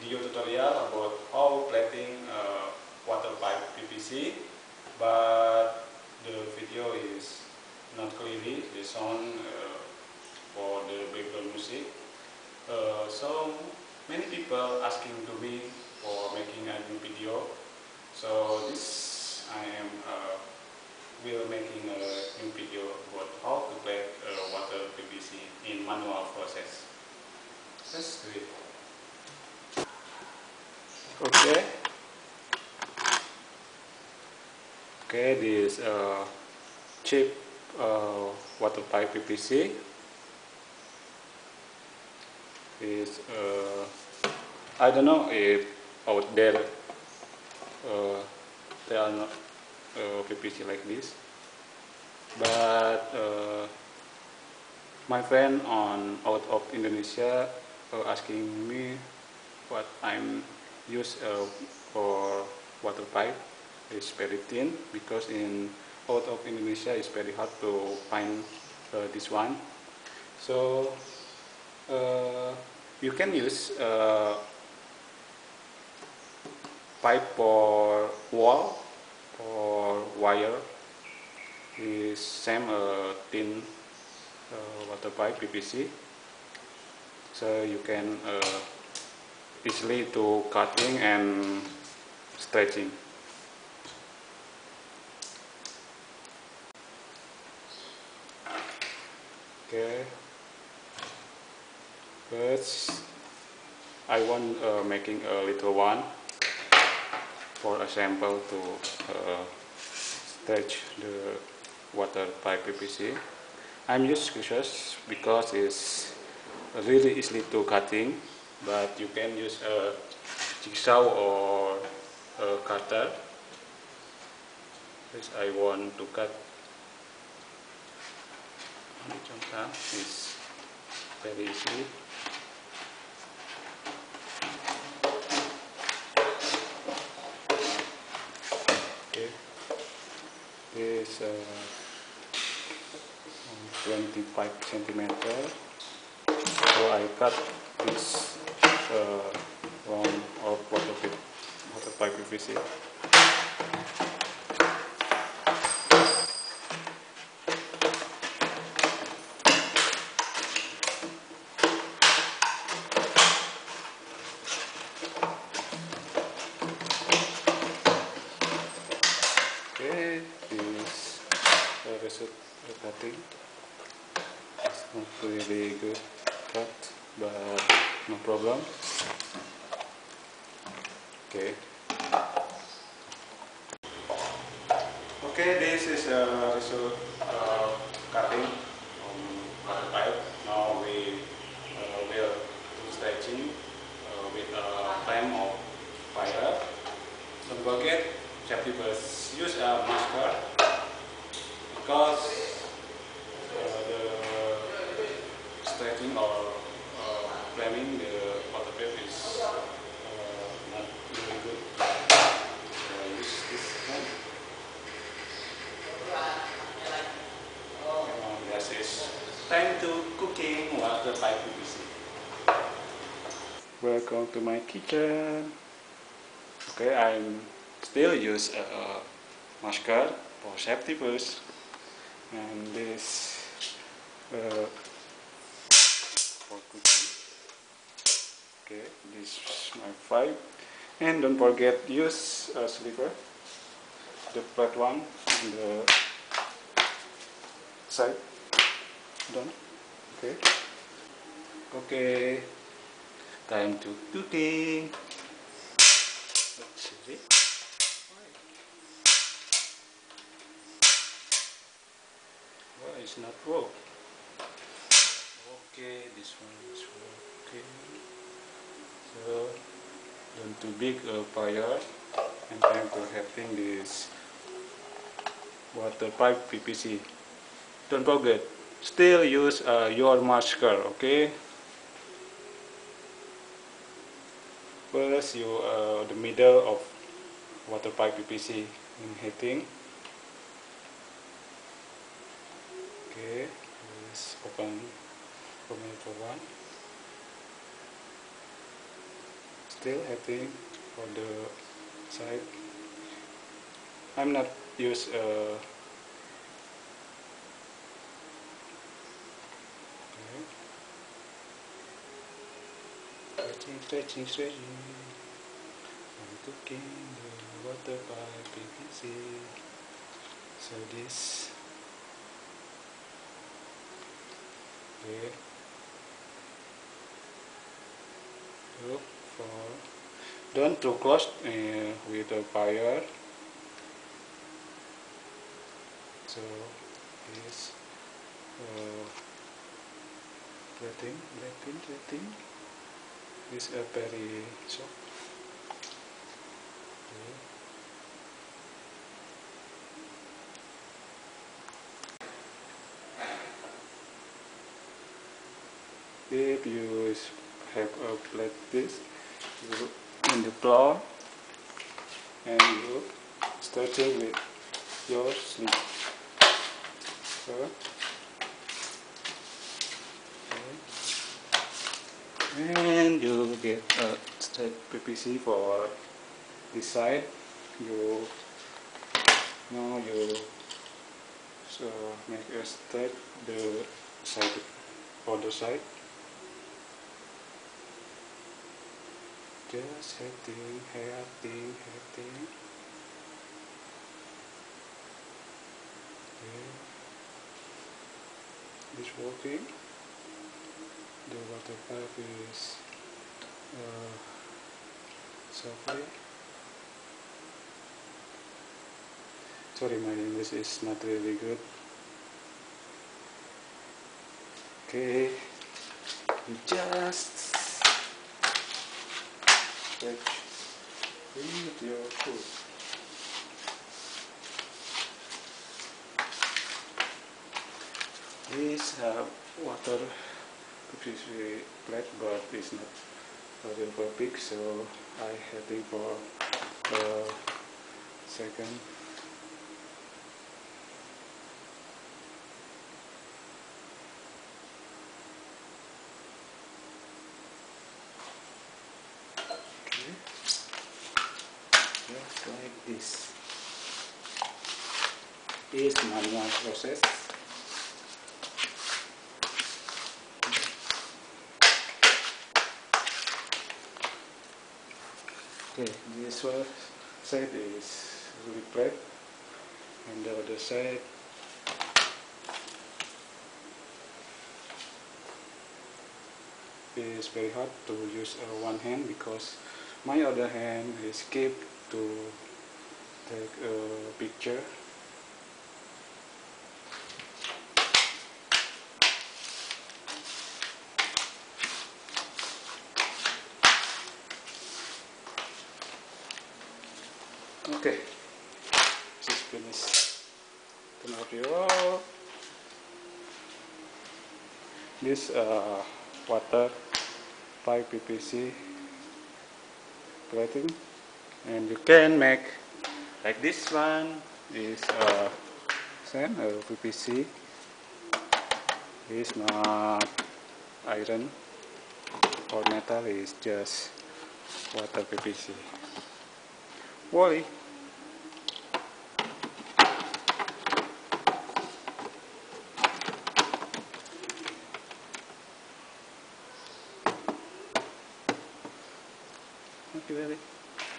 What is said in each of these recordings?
video tutorial about how plating water pipe PVC, but the video is not clearly the sound for the background music. So many people asking to me for making a new video. So this I am will making a new video about how to plate water PVC in manual process. Let's do it. Okay, this cheap water pipe PVC is I don't know if out there there are not PVC like this, but my friend out of Indonesia asking me what I'm use for water pipe is very thin, because out of Indonesia it's very hard to find this one. So you can use pipe for wall or wire is same thin water pipe PVC, so you can easily to cutting and stretching. Okay, first I want making a little one for a sample to stretch the water pipe PVC. I'm using scissors because it's really easily to cutting, but you can use a jigsaw or a cutter. This I want to cut. It's very easy. Okay, this 25 centimeter. So I cut this round of water pipe PVC. Okay, this result cutting. It's not really good cut, but no problem. Okay. Okay, this is a result cutting on water pipe. Now we will do stretching with a flame of fire. Don't forget, safety first. Use a masker because the stretching or flaming the water pipe is not really good. Use this one. This is time to cooking water pipe PVC. Welcome to my kitchen. Okay, I'm still use a masker for safety first, and this for cooking. Okay, this is my pipe, and don't forget use a sliver, the flat one on the side. Done. Okay. Okay. Time to cooking. Let's see. Why it's not raw? Okay, this one is okay. So don't too big a fire, and time to having this water pipe PVC. Don't forget, still use your masker. Okay. First, you the middle of water pipe PVC in heating. Okay, let's open for one. still having for the side. I'm not use stretching. I'm cooking the water pipe PVC. So this, okay. Look for, don't too close with the fire. So this plating is a very soft. If you have a plate this, you in the floor and you starting with your sleeve. So, and you get a straight PVC for this side. You now you make a straight the side other side. Just hitting. Okay. It's working. The water pipe is softly. Sorry, my English is not really good. Okay, you just stretch with your foot. This water PVC plate, but it's not very big, so I heading for the second. Okay, just like this. It's manual process. Okay, this one side is really flat, and the other side is very hard to use one hand because my other hand is kept to take a picture. Okay, this is finished. Turn off your this water pipe PVC plating, and you can make like this one is same PVC. It's not iron or metal, is just water PVC. Wally. Thank you, Wally.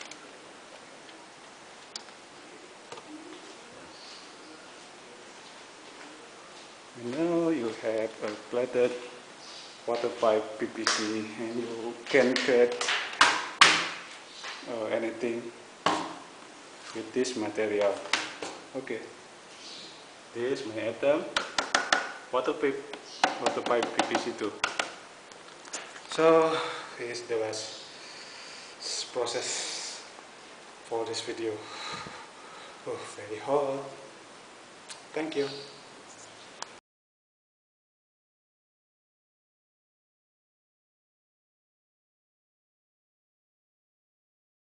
Now you have a plated water pipe PVC, and you can create anything with this material. Okay, this is my item, water pipe PVC too. So here's the last process for this video. Oh, very hot. Thank you.